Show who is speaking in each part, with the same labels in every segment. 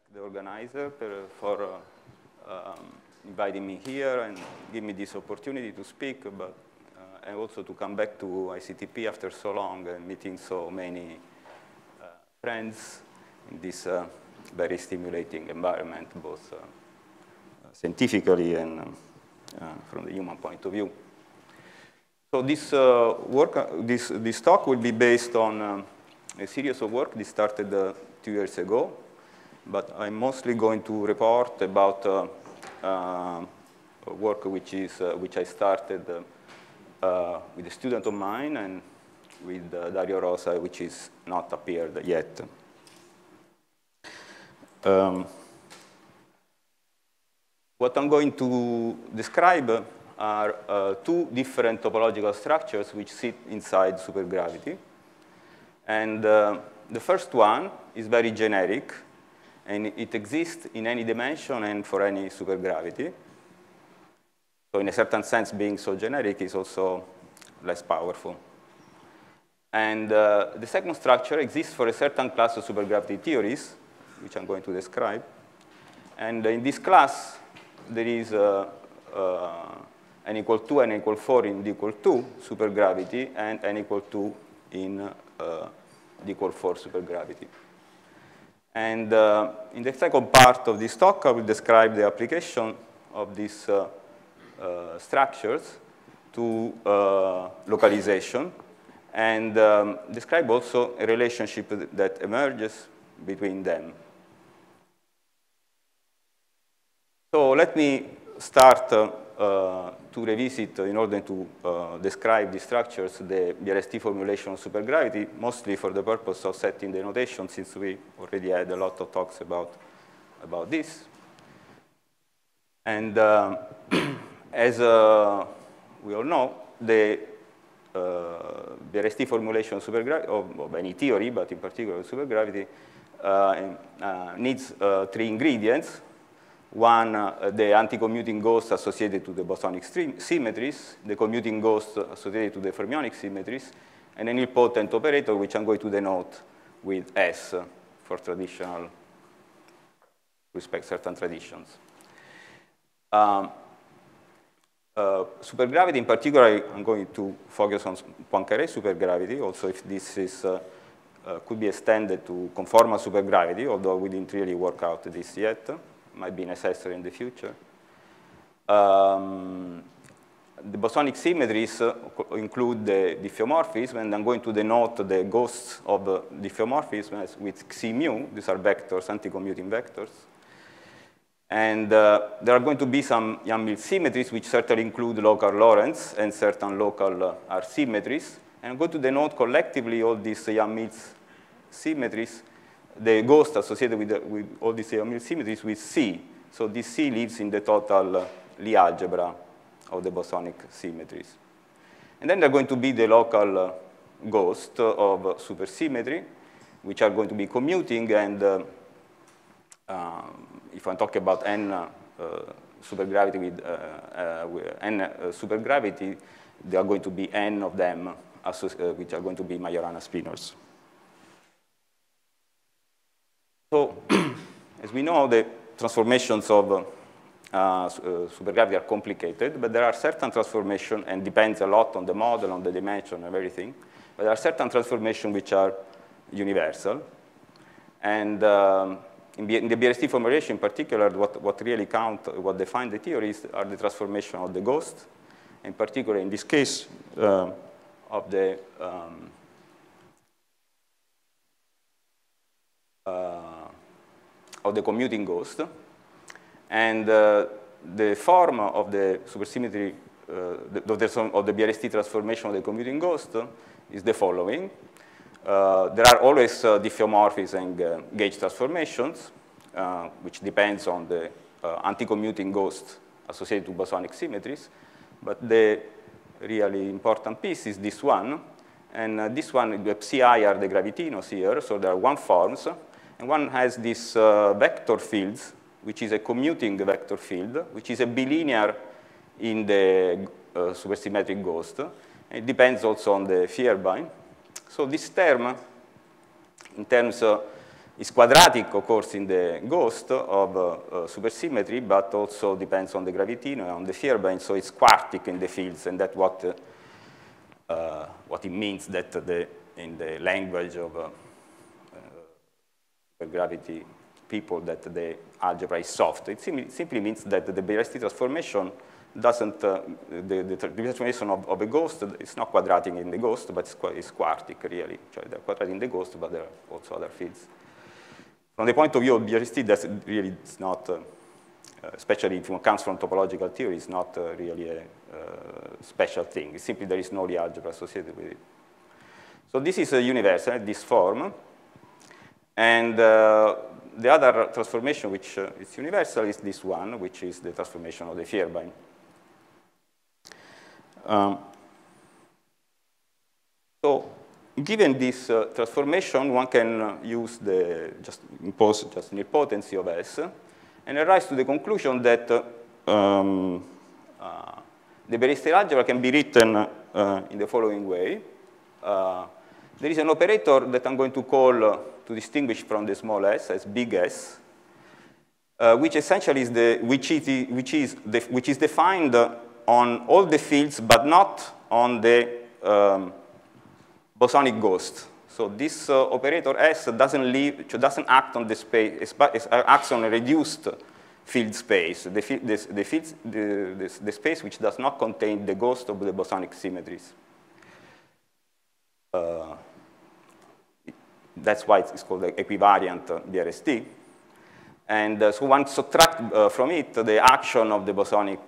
Speaker 1: the organizer for inviting me here and give me this opportunity to speak, but and also to come back to ICTP after so long and meeting so many friends in this very stimulating environment, both scientifically and from the human point of view. So this this talk will be based on a series of work that started 2 years ago, but I'm mostly going to report about work which I started with a student of mine and with Dario Rosa, which is not appeared yet. What I'm going to describe are two different topological structures which sit inside supergravity. And the first one is very generic, and it exists in any dimension and for any supergravity. So in a certain sense, being so generic is also less powerful. And the second structure exists for a certain class of supergravity theories, which I'm going to describe. And in this class, there is n equal 2, n equal 4 in d equal 2 supergravity, and n equal 2 in d equal 4 supergravity. And in the second part of this talk, I will describe the application of these structures to localization, and describe also a relationship that emerges between them. So let me start to revisit, in order to describe the structures, the BRST formulation of supergravity, mostly for the purpose of setting the notation, since we already had a lot of talks about this. And as we all know, the BRST formulation of supergravity, of any theory, but in particular supergravity, needs 3 ingredients. One, the anti-commuting ghost associated to the bosonic symmetries, the commuting ghost associated to the fermionic symmetries, and an nilpotent operator, which I'm going to denote with S for traditional, respect certain traditions. Supergravity, in particular, I'm going to focus on Poincare supergravity, also if this is, could be extended to conformal supergravity, although we didn't really work out this yet. Might be necessary in the future. The bosonic symmetries include the diffeomorphism, and I'm going to denote the ghosts of diffeomorphism with xi mu. These are vectors, anti-commuting vectors. And there are going to be some Yang-Mills symmetries, which certainly include local Lorentz and certain local R symmetries. And I'm going to denote collectively all these Yang-Mills symmetries, the ghost associated with all these Yang-Mills symmetries with C. So this C lives in the total Lie algebra of the bosonic symmetries. And then there are going to be the local ghost of supersymmetry, which are going to be commuting. And if I talk about n supergravity with n supergravity, there are going to be n of them, which are going to be Majorana spinors. So, as we know, the transformations of supergravity are complicated, but there are certain transformations, and depends a lot on the model, on the dimension, and everything. But there are certain transformations which are universal. And in the BRST formulation, in particular, what really count, what define the theories are the transformation of the ghost, in particular, in this case, of the commuting ghost. And the form of the supersymmetry, of the BRST transformation of the commuting ghost is the following. There are always diffeomorphisms and gauge transformations, which depends on the anti-commuting ghost associated to bosonic symmetries. But the really important piece is this one. And this one, the psi are the gravitinos here, so there are 1 forms. And one has this vector fields, which is a commuting vector field, which is a bilinear in the supersymmetric ghost. It depends also on the Vierbein. So this term, in terms is quadratic, of course, in the ghost of supersymmetry, but also depends on the gravitino, on the Vierbein, so it's quartic in the fields, and that's what it means that in the language of gravity people that the algebra is soft. It simply means that the BRST transformation doesn't, the transformation of a ghost, it's not quadratic in the ghost, but it's quartic, really. So they're quadratic in the ghost, but there are also other fields. From the point of view of BRST, that's really, it's not, especially if it comes from topological theory, it's not really a special thing. It's simply there is no Lie algebra associated with it. So this is a universal, this form. And the other transformation which is universal is this one, which is the transformation of the Vierbein. So given this transformation, one can use impose just nilpotency of S, and arrive to the conclusion that the Berested algebra can be written in the following way. There is an operator that I'm going to call, to distinguish from the small s, as big S, which essentially is which is defined on all the fields, but not on the bosonic ghost. So this operator S doesn't act on the space, it acts on a reduced field space, the space which does not contain the ghost of the bosonic symmetries. That's why it's called the equivariant BRST. And so one subtracts from it the action of the bosonic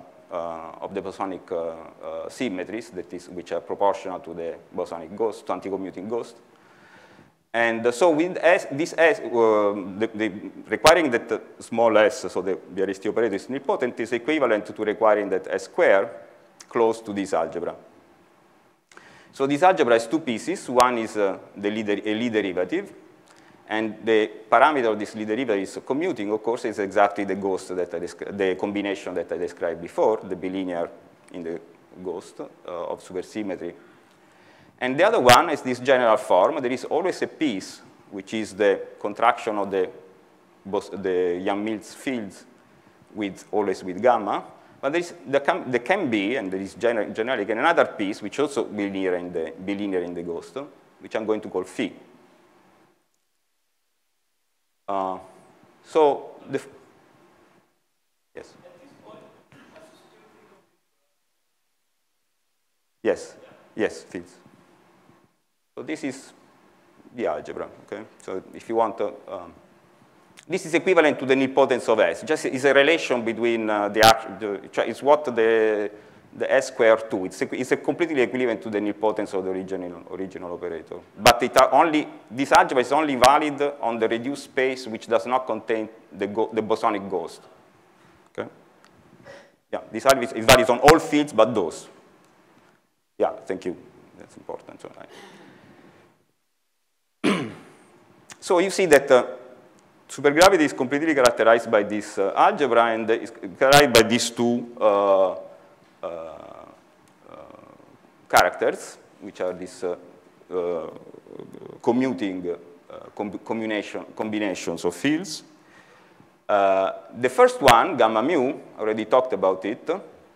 Speaker 1: symmetries, which are proportional to the bosonic ghost, to anti-commuting ghost. And so with this S, requiring that small s, so the BRST operator is nilpotent, is equivalent to requiring that S square close to this algebra. So this algebra has two pieces. One is a Lie derivative, and the parameter of this Lie derivative is commuting, of course, is exactly the ghost that the combination that I described before, the bilinear in the ghost of supersymmetry. And the other one is this general form. There is always a piece, which is the contraction of the Yang-Mills fields always with gamma. But there can be, and there is generally another piece, which also bilinear in the ghost, which I'm going to call phi. Yes. Yes, fields. So this is the algebra, okay? So if you want to, this is equivalent to the nilpotence of S. Just is a relation between it's what the S square 2. It's a completely equivalent to the nilpotence of the original operator. But this algebra is only valid on the reduced space which does not contain the bosonic ghost. Okay? Yeah, this algebra is valid on all fields but those. Yeah, thank you. That's important. So you see that supergravity is completely characterized by this algebra, and is characterized by these two characters, which are these commuting combinations of fields. The first one, gamma mu, I already talked about it.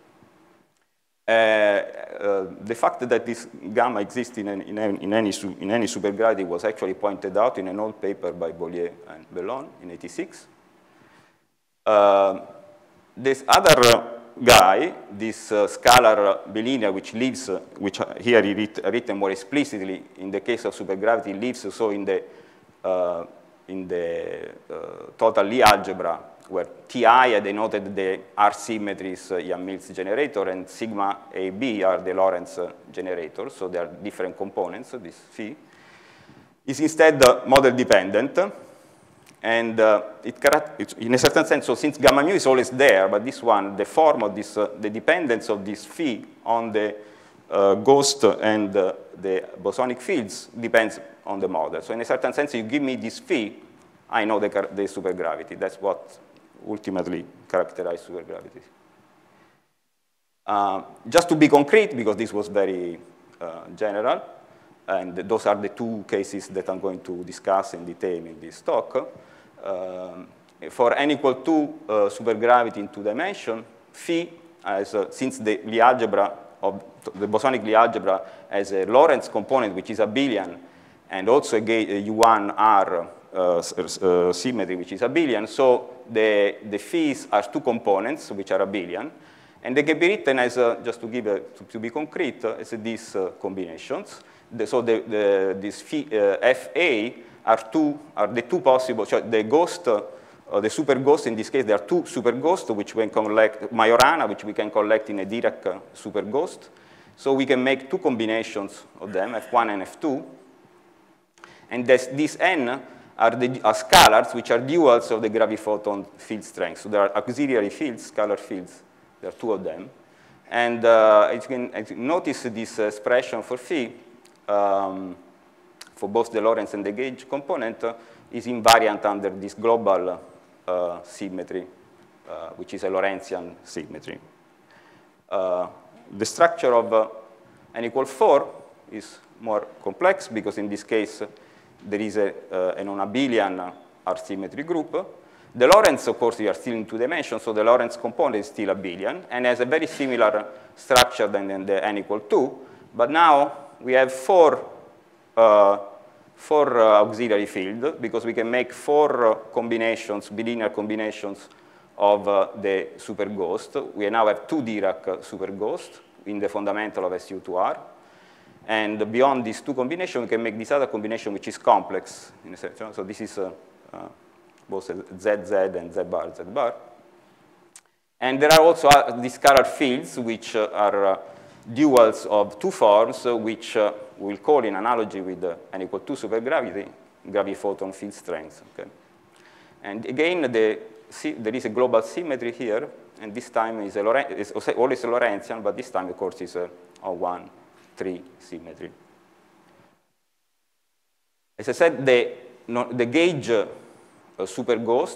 Speaker 1: The fact that this gamma exists in any supergravity was actually pointed out in an old paper by Bollier and Bellon in '86. This other guy, this scalar bilinear, which lives, which here written more explicitly in the case of supergravity, lives so in the total Lie algebra, where Ti I denoted the R symmetries Yang-Mills generator, and sigma AB are the Lorentz generator, so they are different components, this phi, is instead model dependent. And in a certain sense, so since gamma mu is always there, but this one, the form of this, the dependence of this phi on the ghost and the bosonic fields depends on the model. So in a certain sense, you give me this phi, I know the supergravity. That's what ultimately characterizes supergravity. Just to be concrete, because this was very general, And those are the two cases that I'm going to discuss in detail in this talk. For n equal 2 supergravity in 2 dimensions, phi, since the Lie algebra of the bosonic Lie algebra has a Lorentz component, which is abelian, and also a U1R symmetry, which is abelian, so the phis are 2 components, which are abelian, and they can be written as, just to give to be concrete, as these combinations. So these Fa are the two possible, so the ghost, the super ghost in this case, there are 2 super ghosts, which we can collect, Majorana, which we can collect in a Dirac super ghost. So we can make 2 combinations of them, F1 and F2. And these N are scalars, which are duals of the graviphoton field strength. So there are auxiliary fields, scalar fields. There are 2 of them. And as you can notice, this expression for phi, for both the Lorentz and the gauge component, is invariant under this global symmetry, which is a Lorentzian symmetry. The structure of n equal 4 is more complex, because in this case, there is a non-abelian R-symmetry group. The Lorentz, of course, we are still in 2 dimensions, so the Lorentz component is still abelian, and has a very similar structure than the n equal 2. But now we have 4 auxiliary fields, because we can make 4 combinations, bilinear combinations of the super ghost. We now have 2 Dirac super ghosts in the fundamental of SU2R. And beyond these 2 combinations, we can make this other combination, which is complex, in a sense. So this is both ZZ and Z bar, Z bar. And there are also these scalar fields, which are duals of 2 forms, which we'll call, in analogy with n equal 2 supergravity, graviphoton field strength. Okay? And again, there is a global symmetry here, and this time is always a Lorentzian, but this time, of course, is a 1-3 symmetry. As I said, the gauge super ghost,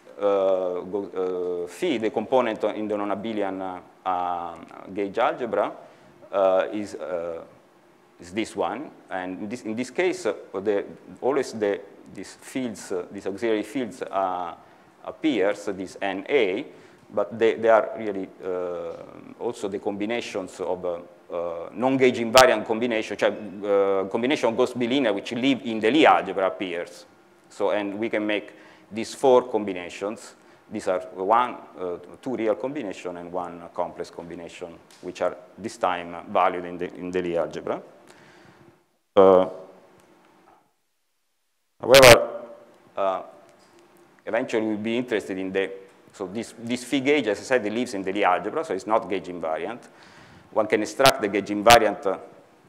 Speaker 1: phi, the component in the non-abelian gauge algebra, is this one. And in this case, always these fields, these auxiliary fields appears, this NA, but they are really also the combinations of non-gauge invariant combination, combination of ghost bilinear which live in the Lie algebra appears. So, and we can make these 4 combinations. These are 2 real combinations and 1 complex combination, which are this time valued in the Lie algebra. However, eventually we'll be interested in so this phi gauge, as I said, it lives in the Lie algebra, so it's not gauge invariant. One can extract the gauge invariant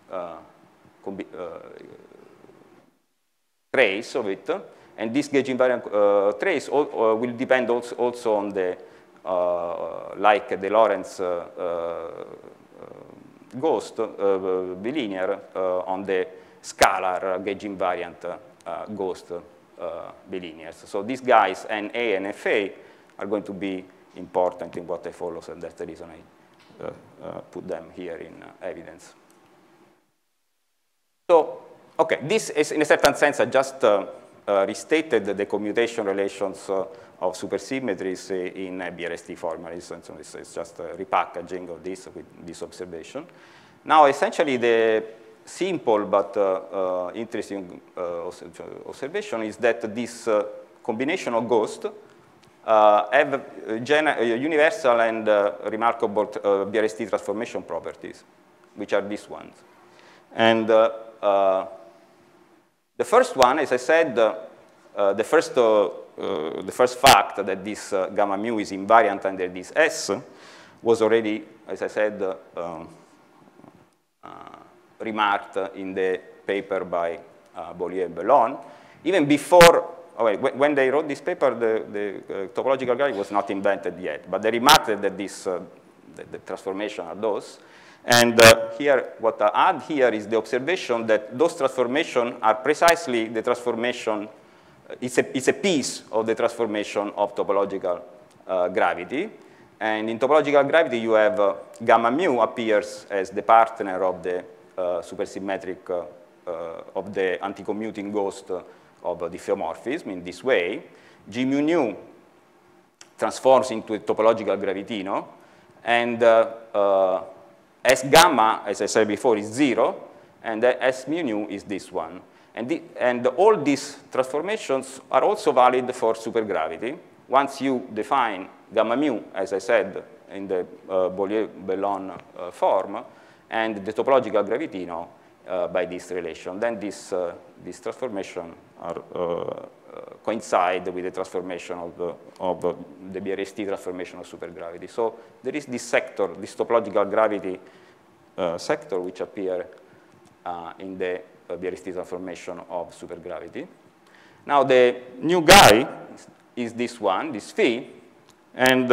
Speaker 1: trace of it, and this gauge invariant trace will depend also on the, like the Lorentz ghost bilinear, on the scalar gauge invariant ghost bilinears. So these guys, NA and FA, are going to be important in what follows, and that's the reason I put them here in evidence. So, okay, this is, in a certain sense, I just restated the commutation relations of supersymmetries in BRST formalism, and so it's just a repackaging of this with this observation. Now, essentially, the simple but interesting observation is that this combination of ghosts have universal and remarkable BRST transformation properties, which are these ones. And the first one, as I said, the first fact that this gamma mu is invariant under this S was already, as I said, remarked in the paper by Beaulieu and Bellon. Even before, when they wrote this paper, the topological gravity was not invented yet, but they remarked that this, the transformation are those. And here, what I add here is the observation that those transformations are precisely the transformation, it's a piece of the transformation of topological gravity. And in topological gravity, you have gamma mu appears as the partner of the supersymmetric of the anti-commuting ghost of diffeomorphism in this way. G mu nu transforms into a topological gravitino, and S gamma, as I said before, is 0, and S mu nu is this one. And all these transformations are also valid for supergravity. Once you define gamma mu, as I said, in the Bolyai-Bellon form, and the topological gravitino by this relation, then this transformation coincide with the transformation of the BRST transformation of supergravity. So there is this sector, this topological gravity sector, which appear in the BRST transformation of supergravity. Now the new guy is this one, this phi, and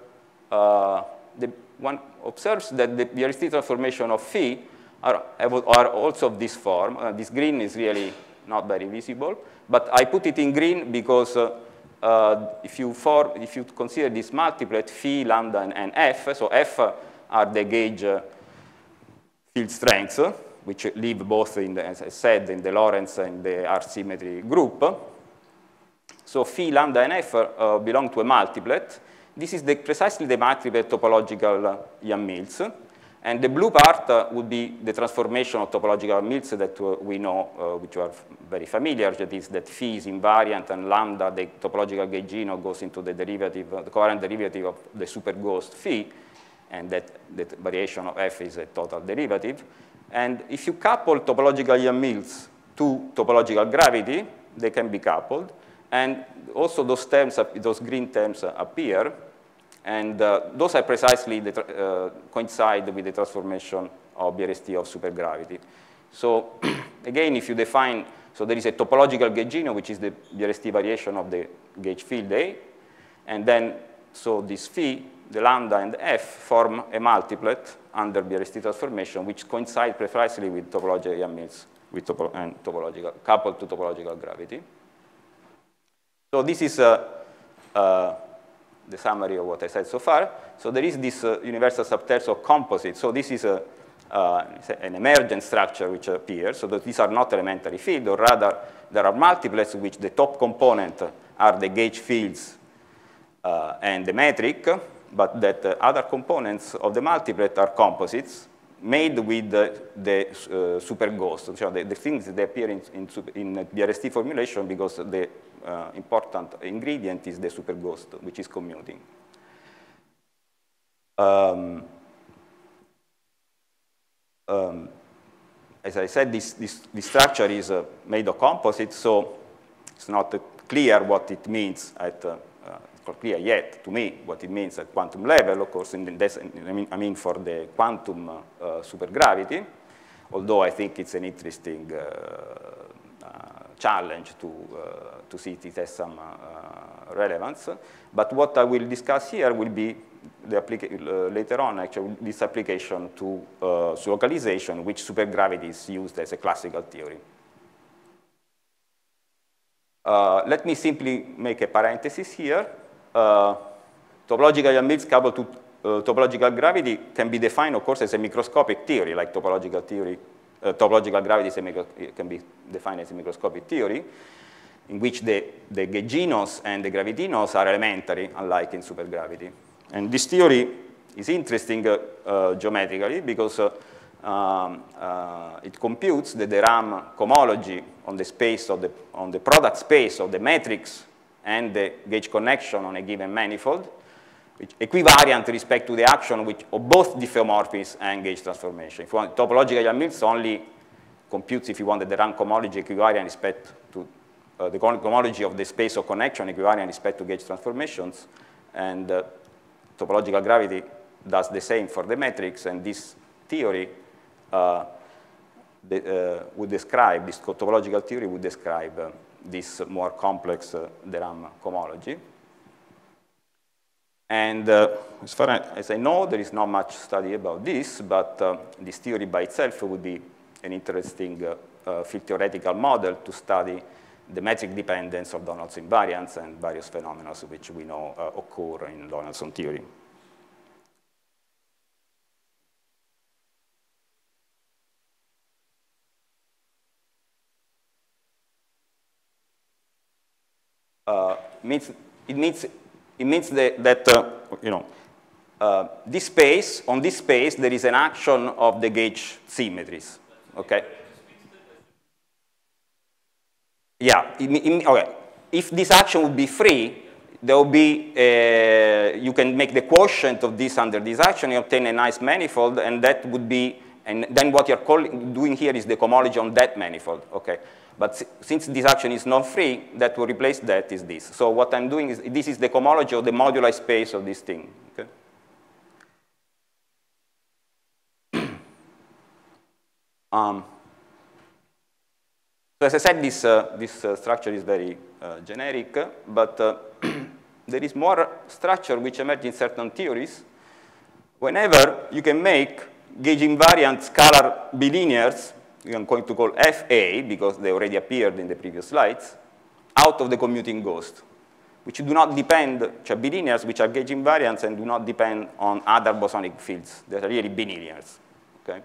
Speaker 1: one observes that the BRST transformation of phi are also of this form. This green is really not very visible, but I put it in green because if you consider this multiplet, phi, lambda, and f, so f are the gauge field strengths, which live both in, as I said, in the Lorentz and the R symmetry group. So phi, lambda, and f belong to a multiplet. This is precisely the multiplet topological Yang-Mills. And the blue part would be the transformation of topological Mills that we know, which are very familiar. That is that phi is invariant, and lambda, the topological gaugino, goes into the derivative, the covariant derivative of the super ghost phi, and that variation of f is a total derivative. And if you couple topological Yang-Mills to topological gravity, they can be coupled. And also those terms, those green terms appear. And those are precisely coincide with the transformation of BRST of supergravity. So again, if you define, so there is a topological gaugino, which is the BRST variation of the gauge field A. And then, so this phi, the lambda, and the f form a multiplet under BRST transformation, which coincide precisely with topological Yang-Mills and coupled to topological gravity. So this is the summary of what I said so far. So there is this universal subtensor composite. So this is an emergent structure which appears. So that these are not elementary fields, or rather there are multiplets which the top component are the gauge fields and the metric, but that other components of the multiplet are composites made with the super ghost. So the things that appear in BRST formulation because the important ingredient is the super ghost, which is commuting. As I said, this structure is made of composites, so it's not clear what it means at not clear yet to me what it means at quantum level. Of course, I mean for the quantum supergravity, although I think it's an interesting challenge to see if it has some relevance. But what I will discuss here will be the later on, actually, this application to localization, which supergravity is used as a classical theory. Let me simply make a parenthesis here. Topological Yang-Mills coupled to topological gravity can be defined, of course, as a microscopic theory, like topological theory. Topological gravity can be defined as a microscopic theory, in which the gauginos and the gravitinos are elementary, unlike in supergravity. And this theory is interesting geometrically because it computes the de Rham cohomology on the space of on the product space of the matrix and the gauge connection on a given manifold, which equivariant with respect to the action of both diffeomorphism and gauge transformation. If you want, topological Yang-Mills only computes, if you want, the de Rham cohomology equivariant respect to the cohomology of the space of connection equivariant respect to gauge transformations, and topological gravity does the same for the matrix, and this theory would describe, this topological theory would describe this more complex de Rham cohomology. And as far as I know, there is not much study about this, but this theory by itself would be an interesting field theoretical model to study the metric dependence of Donaldson invariants and various phenomena which we know occur in Donaldson theory. means that you know, this space, on this space, there is an action of the gauge symmetries, okay? Yeah, okay. If this action would be free, there will be, you can make the quotient of this under this action, you obtain a nice manifold, and that would be, and then what you're doing here is the cohomology on that manifold, okay? But since this action is non-free, that will replace that is this. So what I'm doing is, this is the cohomology of the moduli space of this thing, okay? So as I said, this structure is very generic, but there is more structure which emerge in certain theories. Whenever you can make gauge invariant scalar bilinears, I'm going to call FA, because they already appeared in the previous slides, out of the commuting ghost, which do not depend, bilinears which are gauge invariants and do not depend on other bosonic fields. They are really bilinears, okay?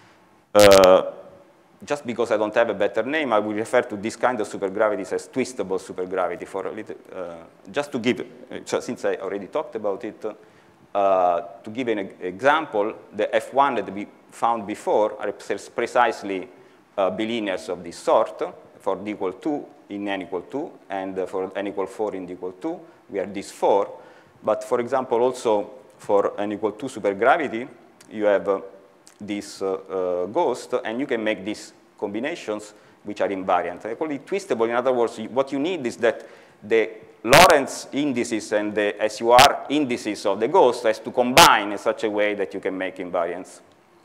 Speaker 1: Just because I don't have a better name, I will refer to this kind of supergravities as twistable supergravity for a little, just to give, since I already talked about it, to give an example, the F1 that we found before are precisely bilinears of this sort for d equal 2 in n equal 2, and for n equal 4 in d equal 2, we are these 4. But for example, also for n equal 2 supergravity, you have this ghost, and you can make these combinations which are invariant. I call it twistable. In other words, what you need is that the Lorentz indices and the SUR indices of the ghost has to combine in such a way that you can make invariants.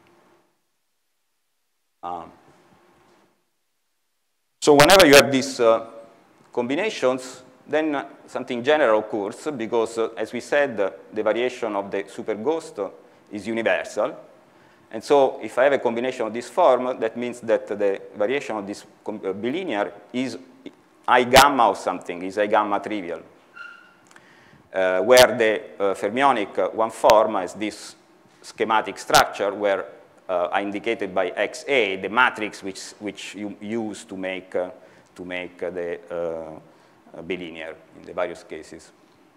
Speaker 1: So whenever you have these combinations, then something general occurs, because as we said, the variation of the super ghost is universal. And so if I have a combination of this form, that means that the variation of this bilinear is I gamma of something, is I gamma trivial, where the fermionic one form is this schematic structure where I indicated by XA the matrix which you use to make the bilinear in the various cases.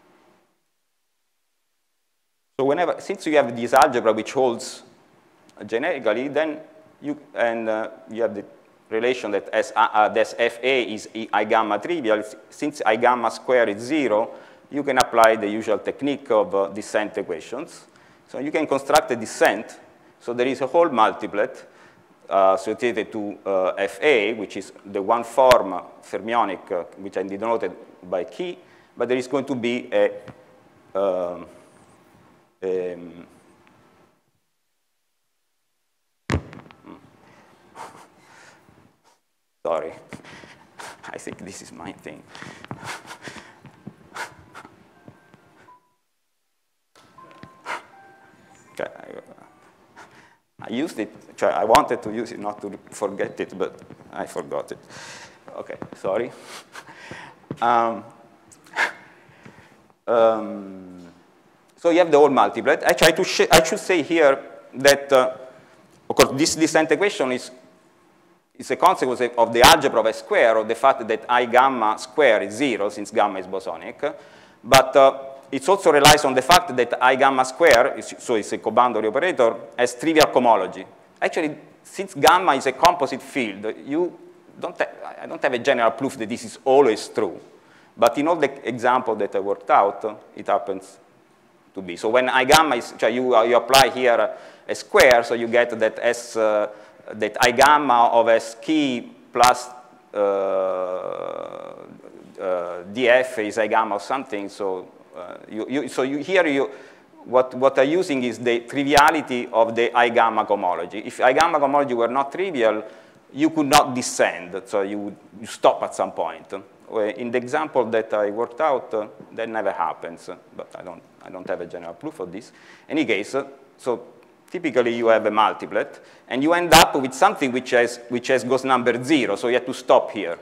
Speaker 1: So since you have this algebra which holds generically, then you have the relation that this FA is I gamma trivial. Since I gamma square is 0, you can apply the usual technique of descent equations. So you can construct a descent. So there is a whole multiplet associated to FA, which is the one form fermionic, which I denoted by key, but there is going to be sorry, I think this is my thing. Okay. I used it, I wanted to use it not to forget it, but I forgot it. Okay, sorry. So you have the whole multiplet. Actually, I should say here that, of course, this descent equation is a consequence of the algebra of S square, of the fact that I gamma square is 0, since gamma is bosonic. But it also relies on the fact that I gamma square, so it's a coboundary operator, has trivial cohomology. Actually, since gamma is a composite field, I don't have a general proof that this is always true. But in all the examples that I worked out, it happens to be. So when I gamma is, you apply here a square, so you get that that I gamma of S key plus df is I gamma of something. So what I'm using is the triviality of the I gamma cohomology. If I gamma cohomology were not trivial, you could not descend, so you stop at some point. In the example that I worked out, that never happens, but I don't have a general proof of this. In any case, so typically you have a multiplet, and you end up with something which has ghost number 0, so you have to stop here.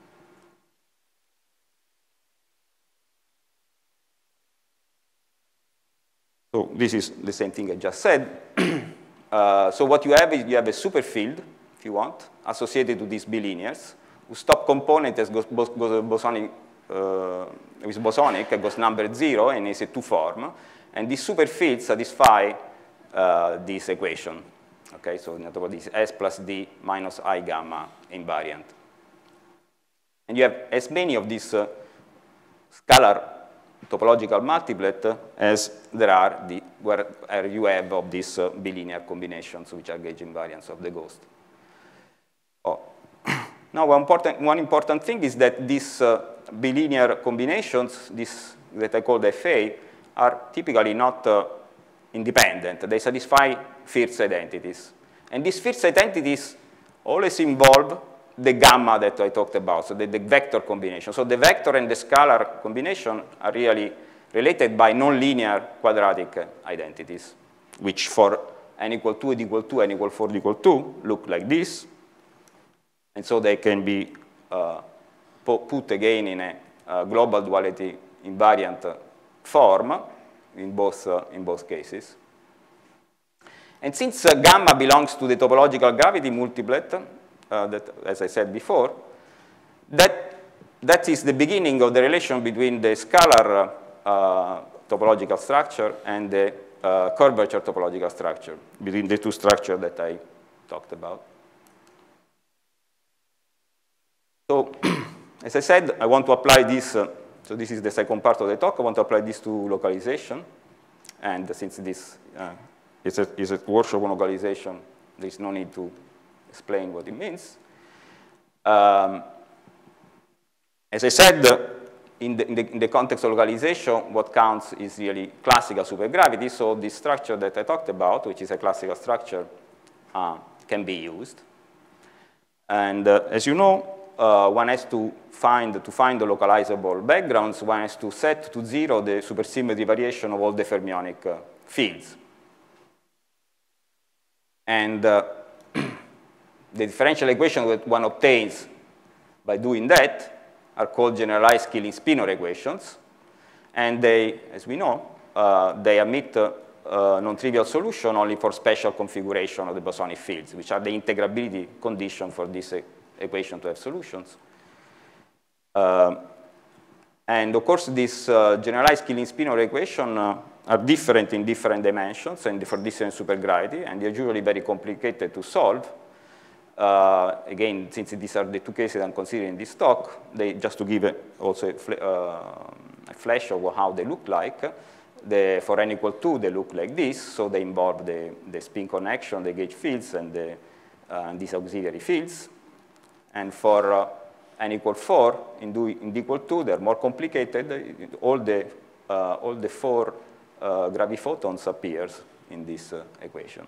Speaker 1: So this is the same thing I just said. So what you have is you have a superfield, if you want, associated to these bilinears, whose top component has bosonic bosonic, it goes number 0 and is a 2 form. And these superfields satisfy this equation. Okay, so in other words, this S plus D minus I gamma invariant. And you have as many of these scalar topological multiplet as there are where you have of these bilinear combinations, which are gauge invariants of the ghost. Oh. Now, one important thing is that these bilinear combinations, that I call the FA, are typically not independent. They satisfy Firth identities. And these Firth identities always involve the gamma that I talked about, so the vector combination. So the vector and the scalar combination are really related by nonlinear quadratic identities, which for n equal 2, n equal 2, n equal 4, n equal 2 look like this. And so they can be put again in a global duality invariant form in both cases. And since gamma belongs to the topological gravity multiplet, that, as I said before, that is the beginning of the relation between the scalar topological structure and the curvature topological structure, between the two structures that I talked about. So, as I said, I want to apply this, so this is the second part of the talk, I want to apply this to localization. And since this is a workshop on localization, there is no need to explain what it means. As I said, in the context of localization, what counts is really classical supergravity. So this structure that I talked about, which is a classical structure, can be used. And as you know, one has to find the localizable backgrounds, one has to set to 0 the supersymmetry variation of all the fermionic fields. And the differential equations that one obtains by doing that are called generalized Killing-Spinor equations. And they, as we know, they admit non-trivial solution only for special configuration of the bosonic fields, which are the integrability condition for this equation to have solutions. And of course, these generalized Killing-Spinor equations are different in different dimensions and for different supergravity, and they're usually very complicated to solve. Again, since these are the two cases I'm considering in this talk, just to give also a flash of how they look like. For n equal 2, they look like this, so they involve the spin connection, the gauge fields, and these auxiliary fields. And for n equal 4, in d equal 2, they're more complicated. All the 4 graviphotons appears in this equation.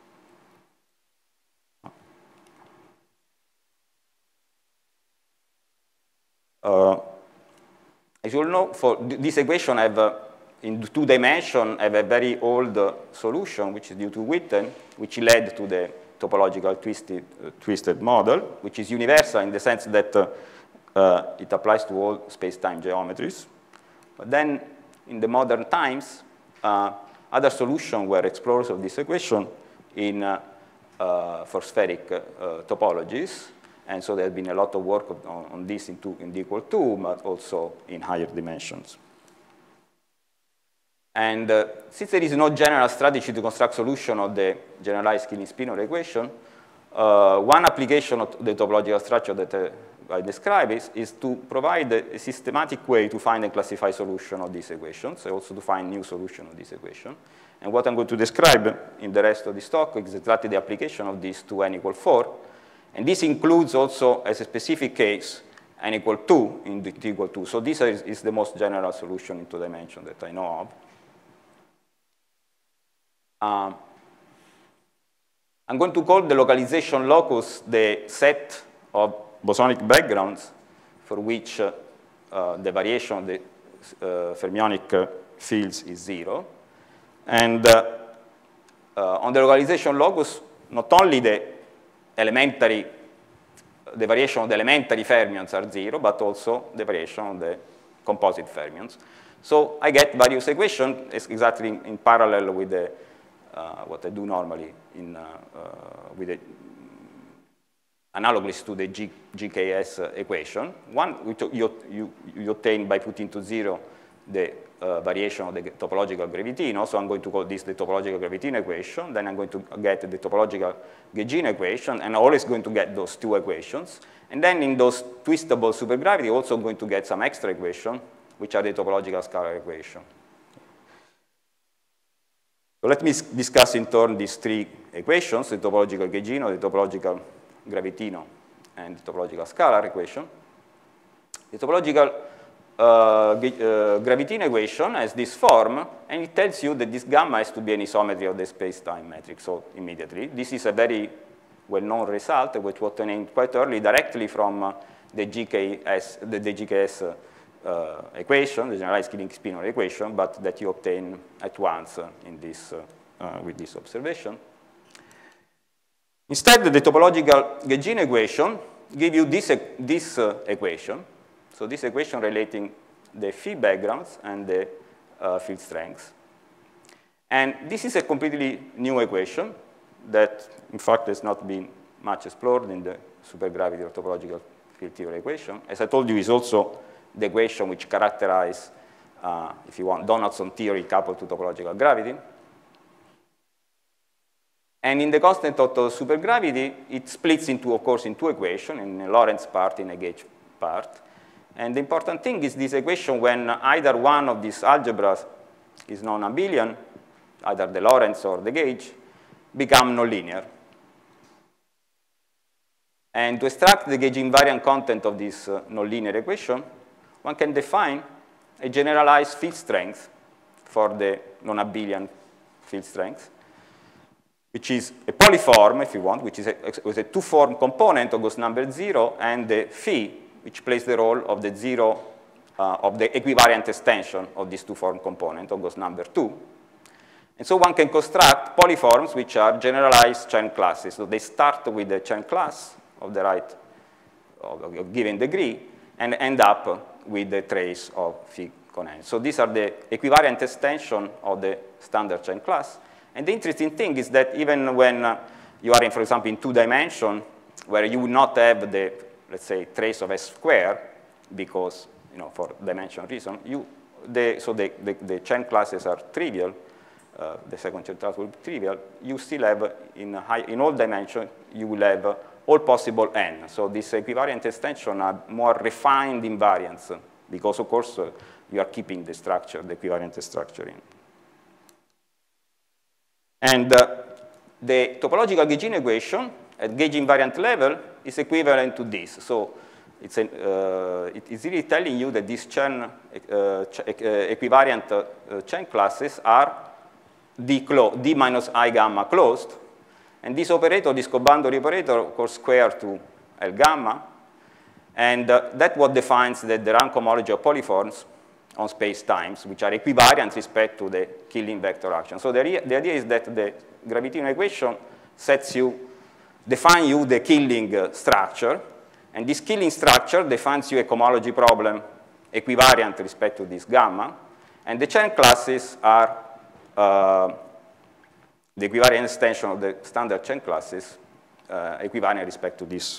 Speaker 1: As you all know, for this equation in 2 dimensions have a very old solution, which is due to Witten, which led to the topological twisted model, which is universal in the sense that it applies to all space-time geometries. But then, in the modern times, other solutions were explorers of this equation for spheric topologies. And so there has been a lot of work on this in d equal 2, but also in higher dimensions. And since there is no general strategy to construct solution of the generalized Killing-Spinor equation, one application of the topological structure that I describe is to provide a systematic way to find and classify solution of these equations, and also to find new solution of this equation. And what I'm going to describe in the rest of this talk is exactly the application of this to n equal 4. And this includes also, as a specific case, n equal 2 in d equal 2. So this is the most general solution in 2 dimensions that I know of. I'm going to call the localization locus the set of bosonic backgrounds for which the variation of the fermionic fields is 0. And on the localization locus, not only the variation of the elementary fermions are 0, but also the variation of the composite fermions. So I get various equations exactly in parallel with what I do normally with the analogous to the GKS equation. One, which you obtain by putting to 0 the variation of the topological Gravitino, so I'm going to call this the topological Gravitino equation, then I'm going to get the topological Gaugino equation, and I'm always going to get those two equations. And then in those twistable supergravity, I'm also going to get some extra equation, which are the topological scalar equation. So let me discuss in turn these three equations, the topological Gaugino, the topological Gravitino, and the topological scalar equation. The topological Gravitino equation has this form, and it tells you that this gamma has to be an isometry of the space-time metric, so immediately. This is a very well-known result, which was obtained quite early directly from the GKS equation, the generalized Killing-Spinor equation, but that you obtain at once in this, with this observation. Instead, the topological Gaugino equation gives you this equation. So this equation relating the phi backgrounds and the field strengths. And this is a completely new equation that, in fact, has not been much explored in the supergravity or topological field theory equation. As I told you, is also the equation which characterizes, if you want, Donaldson theory coupled to topological gravity. And in the constant of supergravity, it splits into, of course, in two equations, in a Lorentz part, in a gauge part. And the important thing is this equation, when either one of these algebras is non-abelian, either the Lorentz or the gauge, become nonlinear. And to extract the gauge invariant content of this nonlinear equation, one can define a generalized field strength for the non-abelian field strength, which is a polyform, if you want, which is a two-form component of Gauss number 0, and the phi, which plays the role of the 0 of the equivariant extension of this two-form component of Gauss number 2. And so one can construct polyforms which are generalized Chern classes. So they start with the Chern class of the right of a given degree and end up with the trace of phi con n. So these are the equivariant extension of the standard Chern class. And the interesting thing is that even when you are in, for example, in 2 dimensions, where you would not have the, let's say, trace of S squared, because, you know, for dimension reason, so the Chern classes are trivial, the second Chern class will be trivial, you still have, in all dimensions, you will have all possible n. So this equivariant extension are more refined invariants, because, of course, you are keeping the structure, the equivariant structure in. And the topological Gaugino equation at gauge invariant level is equivalent to this. So it's it is really telling you that these Chern equivariant Chern classes are D minus I gamma closed. And this operator, this co-boundary operator, of course, square to L gamma. And that's what defines the rank homology of polyforms on space-times, which are equivariant respect to the Killing vector action. So the idea is that the Gravitino equation defines you the Killing structure, and this Killing structure defines you a homology problem equivariant respect to this gamma, and the Chern classes are the equivariant extension of the standard Chern classes equivariant respect to this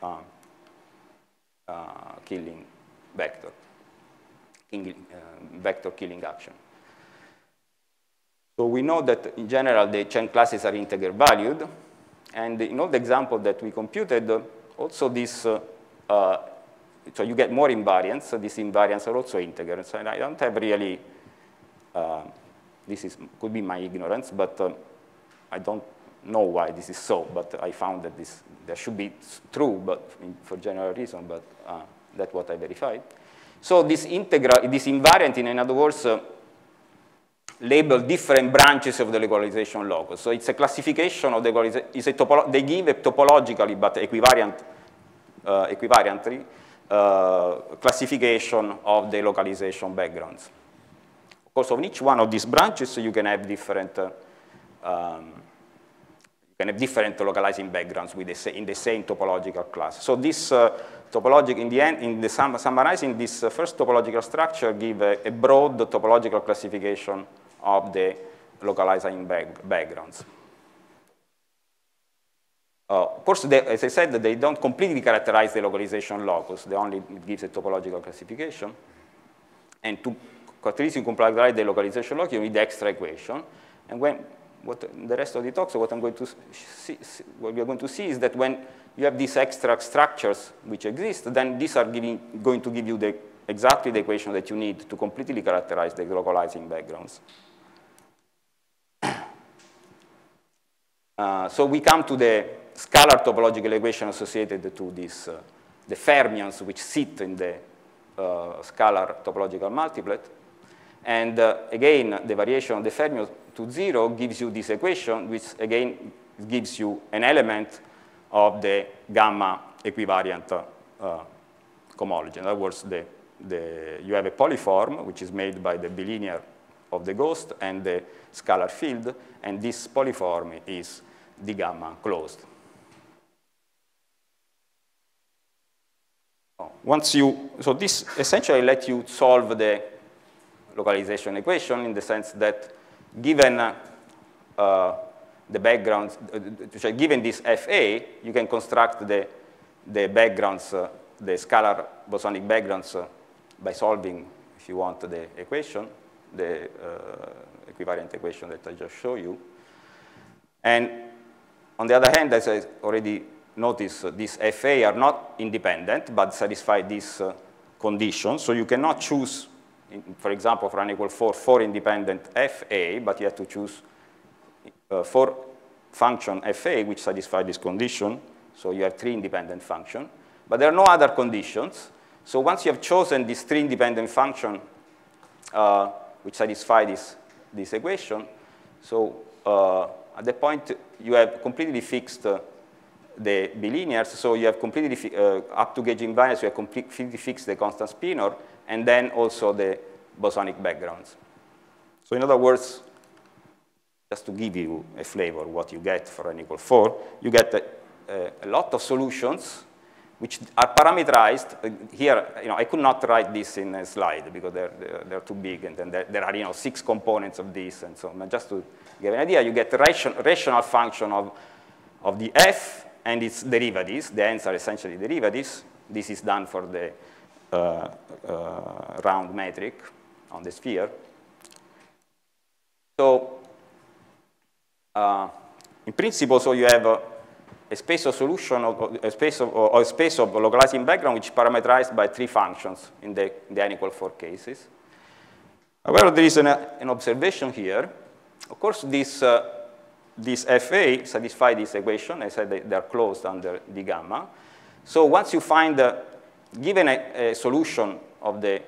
Speaker 1: Killing vector. Vector killing action. So we know that in general the Chern classes are integer valued, and in all the examples that we computed, also this, so you get more invariants, so these invariants are also integer. So I don't have really, could be my ignorance, but I don't know why this is so, but I found that there should be true, but for general reason, but that's what I verified. So this invariant, in other words, label different branches of the localization locus. So it's a classification of the localization. They give a topologically but equivariantly classification of the localization backgrounds. Of course, on each one of these branches, you can have different localizing backgrounds with in the same topological class. So this in the end, summarizing this first topological structure, give a broad topological classification of the localizing backgrounds. Of course, as I said, they don't completely characterize the localization locus. They only give a topological classification. And to characteristically characterize the localization locus, you need the extra equation. And the rest of the talk, so what we are going to see is that when you have these extra structures which exist, then these are going to give you exactly the equation that you need to completely characterize the localizing backgrounds. So we come to the scalar topological equation associated to this, the fermions which sit in the scalar topological multiplet. And again, the variation of the fermions to 0 gives you this equation, which again gives you an element of the gamma equivariant cohomology. In other words, you have a polyform, which is made by the bilinear of the ghost and the scalar field, and this polyform is the gamma closed. So this essentially lets you solve the localization equation in the sense that given the backgrounds, given this FA, you can construct the backgrounds, the scalar bosonic backgrounds by solving, if you want, the equation, the equivariant equation that I just showed you. And on the other hand, as I already noticed, these FA are not independent, but satisfy this condition. So you cannot choose, for example, for n equal 4 independent FA, but you have to choose 4 function FA which satisfy this condition. So you have 3 independent functions. But there are no other conditions. So once you have chosen these 3 independent functions which satisfy this equation, so at that point you have completely fixed the bilinears. So you have completely, up to gauge invariance, you have completely fixed the constant spinor, and then also the bosonic backgrounds. So in other words, just to give you a flavor of what you get for n equal 4, you get a lot of solutions which are parameterized. Here, I could not write this in a slide because they're too big, and then there are 6 components of this, and so just to give an idea, you get a rational function of the f and its derivatives. The n's are essentially derivatives. This is done for the round metric on the sphere. So in principle, so you have a space of solution, a space of localizing background which is parameterized by 3 functions in the n equal 4 cases. However, there is an observation here. Of course, this FA satisfy this equation. I said they are closed under the gamma. So once you find, given a solution of the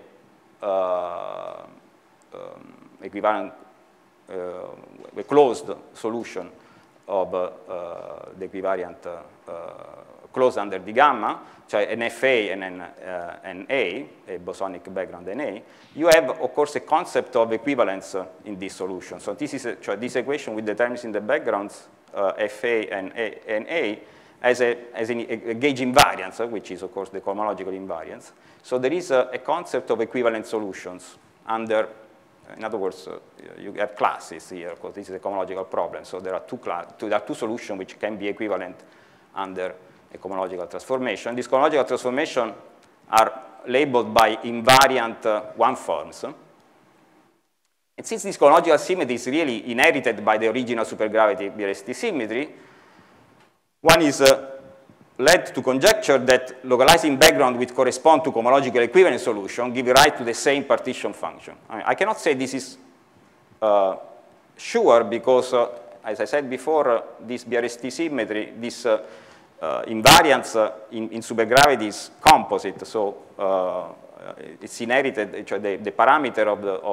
Speaker 1: equivalent, a closed solution of the equivariant closed under the gamma, cioè an FA and an A, a bosonic background NA, you have, of course, a concept of equivalence in this solution. So this is this equation with determinants in the backgrounds, FA and A, as a gauge invariance, which is, of course, the cohomological invariance. So there is a concept of equivalent solutions under, in other words, you have classes here, because this is a cohomological problem. So there are two solutions which can be equivalent under a cohomological transformation. These cohomological transformations are labeled by invariant one forms. And since this cohomological symmetry is really inherited by the original supergravity BRST symmetry, one is led to conjecture that localizing background which correspond to cohomological equivalent solution give rise to the same partition function. I cannot say this is sure because, as I said before, this BRST symmetry, this invariance in supergravity is composite, so it's inherited. The parameter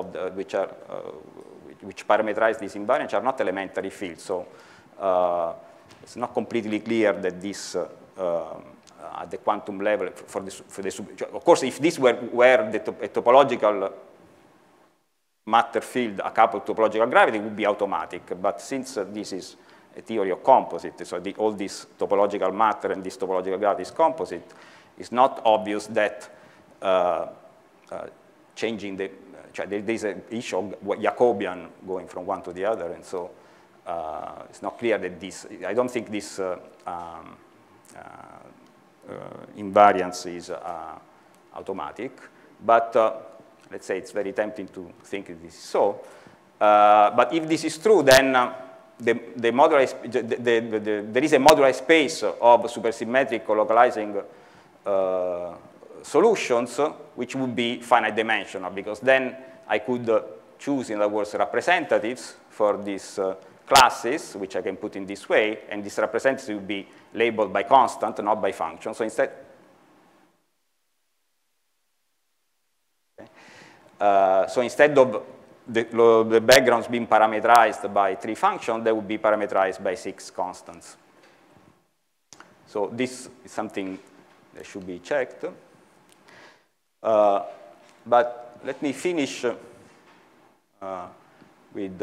Speaker 1: which parameterize this invariance are not elementary fields, so it's not completely clear that this at the quantum level of course, if this were a topological matter field, a coupled topological gravity, it would be automatic. But since this is a theory of composite, so all this topological matter and this topological gravity is composite, it's not obvious that changing the, there is an issue of Jacobian going from one to the other, and so it's not clear that this, I don't think this invariance is automatic, but let's say it's very tempting to think this is so. But if this is true, then there is a moduli space of supersymmetric localizing solutions, which would be finite dimensional, because then I could choose, in other words, representatives for these classes, which I can put in this way, and this representative will be labeled by constant, not by function. So instead, of the backgrounds being parameterized by 3 functions, they would be parameterized by 6 constants. So this is something that should be checked. But let me finish with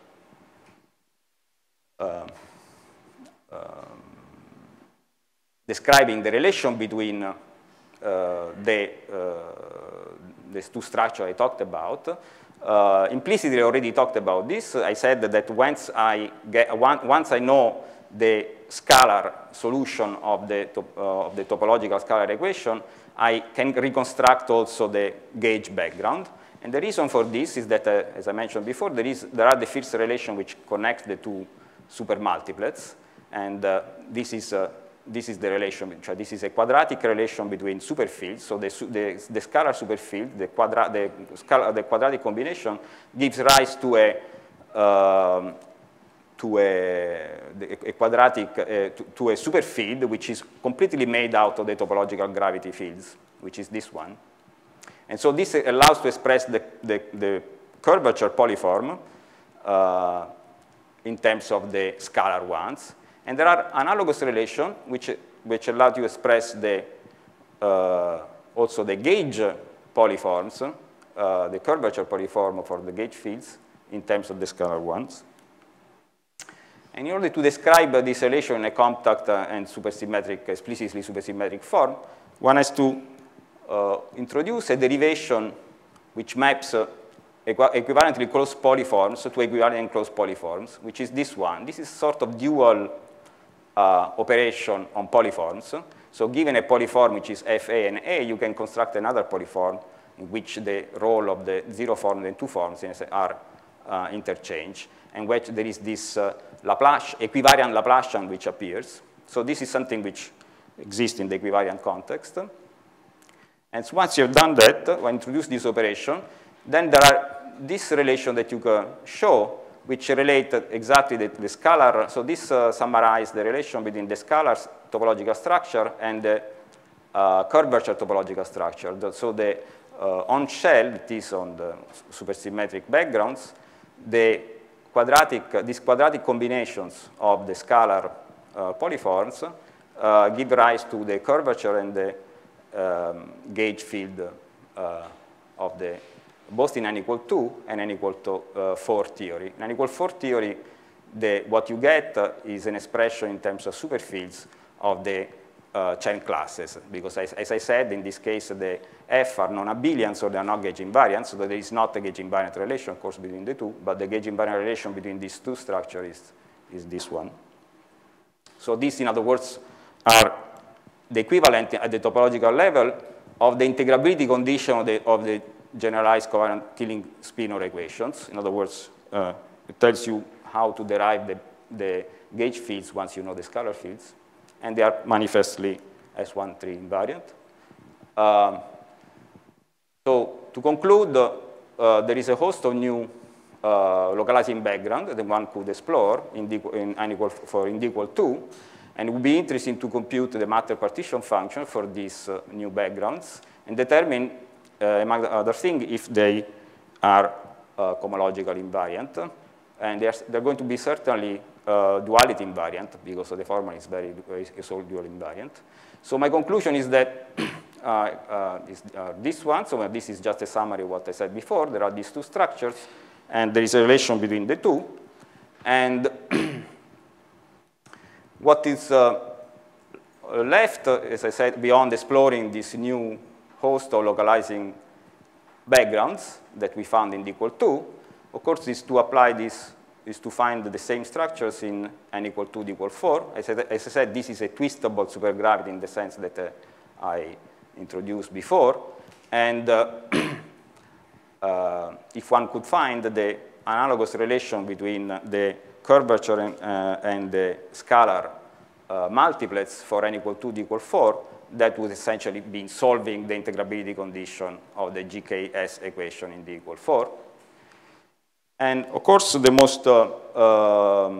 Speaker 1: describing the relation between these two structures I talked about. Implicitly, I already talked about this. I said that once I know the scalar solution of the topological scalar equation, I can reconstruct also the gauge background. And the reason for this is that, as I mentioned before, there are the first relation which connects the two supermultiplets, and this is the relation. This is a quadratic relation between superfields. So the scalar superfield, the quadratic combination, gives rise to a superfield which is completely made out of the topological gravity fields, which is this one. And so this allows to express the curvature polyform in terms of the scalar ones. And there are analogous relations which allow to express also the gauge polyforms, the curvature polyform for the gauge fields in terms of the scalar ones. And in order to describe this relation in a compact and supersymmetric, explicitly supersymmetric form, one has to introduce a derivation which maps equivalently closed polyforms to equivalent enclosed polyforms, which is this one. This is sort of dual operation on polyforms. So given a polyform which is FA and A, you can construct another polyform in which the role of the 0 form and 2 forms are interchanged, and which there is this equivariant Laplacian which appears. So this is something which exists in the equivariant context. And so once you've done that, when introduce this operation, then there are this relation that you can show, which relate exactly the scalar. So this summarizes the relation between the scalar topological structure and the curvature topological structure. So the on shell, that is on the supersymmetric backgrounds, these quadratic combinations of the scalar polyforms give rise to the curvature and the gauge field of the both in n equal 2 and n equal to 4 theory. In n equal 4 theory, what you get is an expression in terms of superfields of the chain classes, because as I said, in this case, the F are non-abelian, so they are not gauge invariant, so there is not a gauge invariant relation, of course, between the two, but the gauge invariant relation between these two structures is this one. So these, in other words, are the equivalent at the topological level of the integrability condition of the generalized covariant Killing spinor equations. In other words, it tells you how to derive the gauge fields once you know the scalar fields, and they are manifestly S13 invariant. So to conclude, there is a host of new localizing background that one could explore in n equal for in d equal 2, and it would be interesting to compute the matter partition function for these new backgrounds and determine, among other things, if they are cohomological invariant. And they're going to be certainly duality invariant, because the formula is all dual invariant. So my conclusion is that this one, so this is just a summary of what I said before. There are these two structures, and there is a relation between the two. And what is left, as I said, beyond exploring this new host of localizing backgrounds that we found in D equal 2, of course, is to apply this is to find the same structures in n equal 2, d equal 4. As I said, this is a twistable supergravity in the sense that I introduced before. And if one could find the analogous relation between the curvature and the scalar multiplets for n equal 2, d equal 4, that would essentially be solving the integrability condition of the GKS equation in d equal 4. And of course, the most, to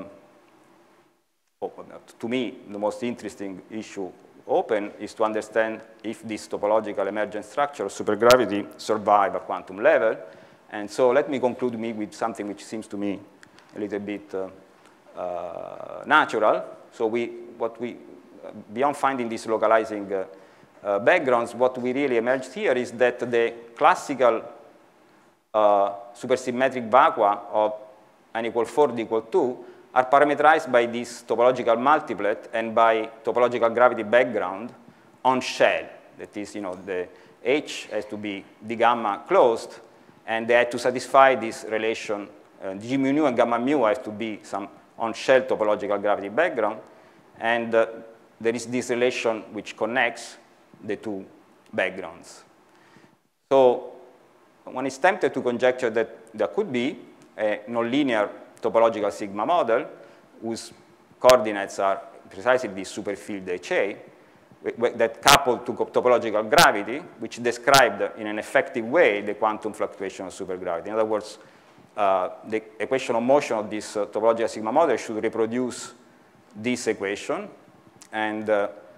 Speaker 1: me, the most interesting issue open is to understand if this topological emergent structure of supergravity survive at quantum level. And so let me conclude with something which seems to me a little bit natural. So beyond finding these localizing backgrounds, what we really emerged here is that the classical supersymmetric vacua of n equal 4, d equal 2 are parameterized by this topological multiplet and by topological gravity background on shell. That is, the H has to be d gamma closed, and they had to satisfy this relation. G mu nu and gamma mu has to be some on-shell topological gravity background, and there is this relation which connects the two backgrounds. So one is tempted to conjecture that there could be a nonlinear topological sigma model whose coordinates are precisely this superfield HA that coupled to topological gravity, which described in an effective way the quantum fluctuation of supergravity. In other words, the equation of motion of this topological sigma model should reproduce this equation. And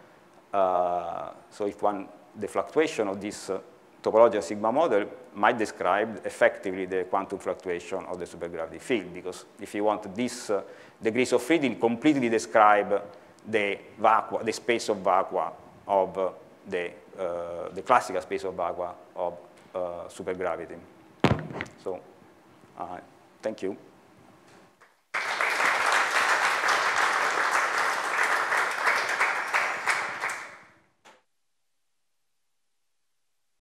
Speaker 1: so if the fluctuation of this topological sigma model might describe effectively the quantum fluctuation of the supergravity field, because if you want these degrees of freedom completely describe the space of vacua of the classical space of vacua of supergravity. So thank you.